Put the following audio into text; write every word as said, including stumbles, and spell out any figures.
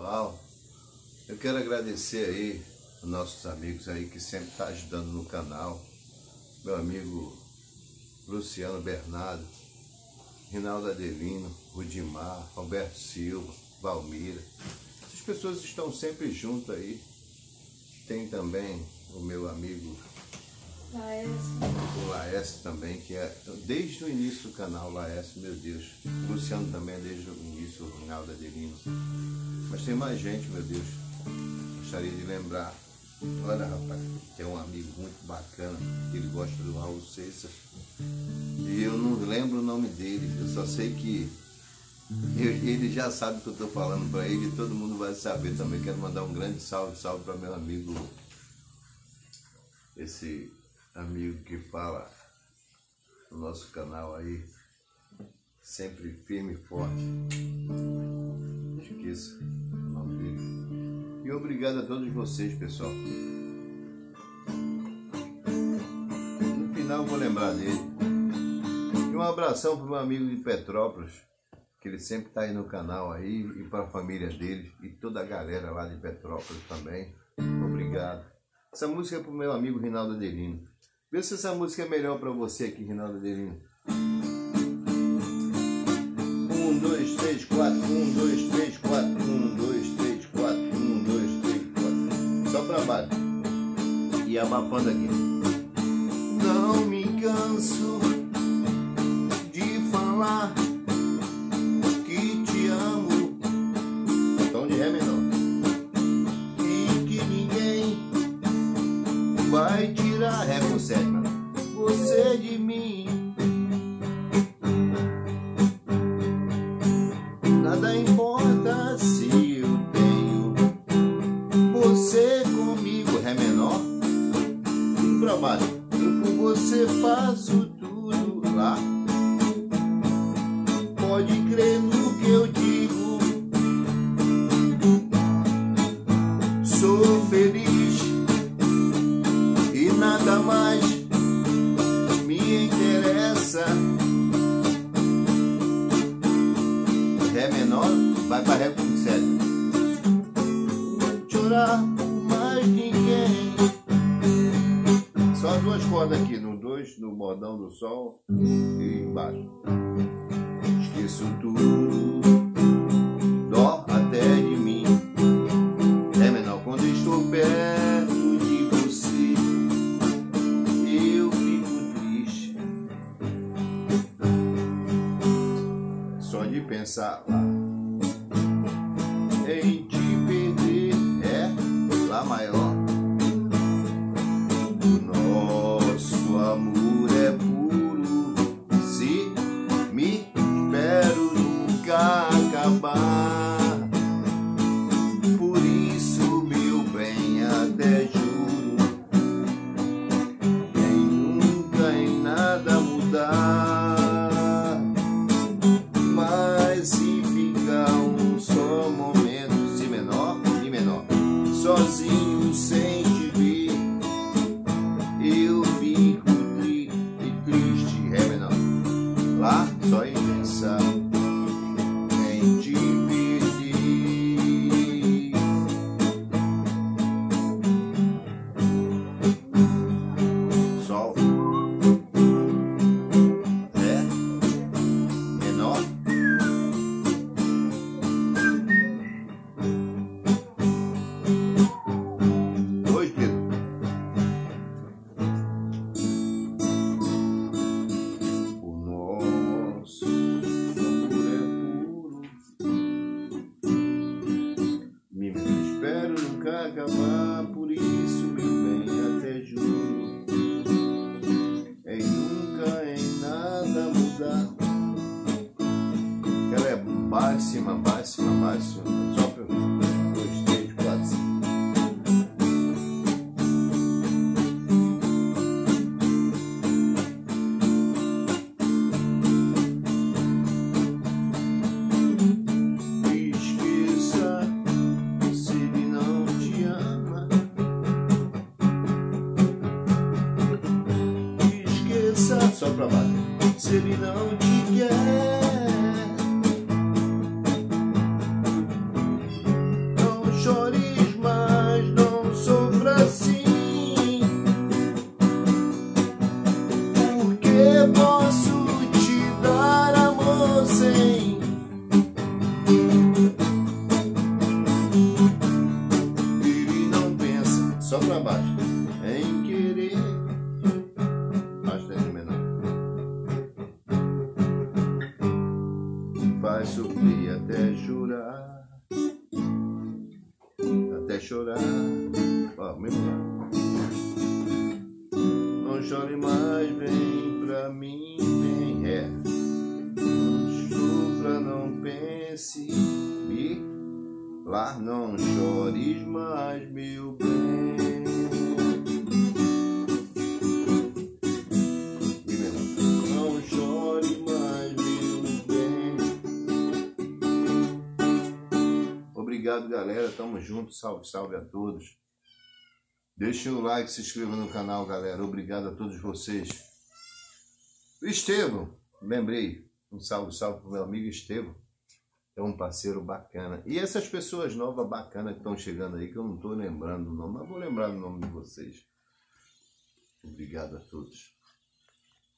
carnaval. Eu quero agradecer aí os nossos amigos aí que sempre estão tá ajudando no canal. Meu amigo Luciano Bernardo, Rinaldo Adelino, Rudimar, Roberto Silva, Valmira. Essas pessoas estão sempre juntas aí. Tem também o meu amigo Laércio. O Laércio também, que é desde o início do canal, Laércio, meu Deus. O Luciano também é desde o início, o Rinaldo Adelino. Mas tem mais gente, meu Deus. Gostaria de lembrar. Olha, rapaz, tem um amigo muito bacana, ele gosta do Raul Seixas. E eu não lembro o nome dele, eu só sei que eu, ele já sabe o que eu estou falando para ele e todo mundo vai saber também. Quero mandar um grande salve, salve para meu amigo, esse amigo que fala no nosso canal aí, sempre firme e forte. Não esqueça o nome dele. E obrigado a todos vocês, pessoal. No final eu vou lembrar dele. E um abração para o meu amigo de Petrópolis, que ele sempre está aí no canal aí, e para a família dele e toda a galera lá de Petrópolis também. Obrigado. Essa música é para o meu amigo Rinaldo Adelino. Vê se essa música é melhor para você aqui, Rinaldo Adelino. Um, dois, três, quatro. Um, dois, três, quatro. Um, dois, três, quatro. Um, dois, três, quatro. Só para baixo. E abafando aqui. Não me canso de falar que te amo. Tom de Ré menor. E que ninguém vai tirar Ré com sétima você de mim. Nada importa se eu tenho você comigo. Ré menor, tudo pra baixo. Eu por você faço tudo. Lá, pode crer no que eu digo. Sou feliz e nada mais me interessa. Ré menor, vai para Ré com sétima. Chorar por mais ninguém. Só duas cordas aqui, no dois, no bordão do sol e embaixo. Esqueço tudo, dó até de mim. Ré menor, quando estou perto de você, eu fico triste. Só de pensar lá em te perder. É Lá maior. Nosso amor é puro, se me espero nunca acabar. Por isso, meu bem, até juro, em nunca em nada mudar. Mas se ficar um só momento, si menor, mi menor, sozinho sem te ver, eu fico tri triste. Ré menor. Lá, só em pensar em te perder. Sol, Ré menor. Dois dedos. O nosso amor é puro, me espero nunca acabar. Por isso, meu bem, até juro, em nunca em nada mudar. Ela é máxima, máxima, máxima. Só para um, dois, três, quatro, cinco. Esqueça se ele não te ama. Esqueça, só pra baixo, se ele não te quer. baixo. Em querer. Bastante menor. Faz sofrer até chorar. Até chorar. Ó, mesmo lá. Não chore mais, vem pra mim, vem, é. Não sofra, não pense, me lá, não chores mais, meu bem. Não chore mais, meu bem. Obrigado, galera, tamo junto, salve, salve a todos. Deixem o like, se inscreva no canal, galera. Obrigado a todos vocês. O Estevão, lembrei. Um salve, salve pro meu amigo Estevão. É um parceiro bacana. E essas pessoas novas bacanas que estão chegando aí, que eu não estou lembrando o nome, mas vou lembrar o nome de vocês. Obrigado a todos.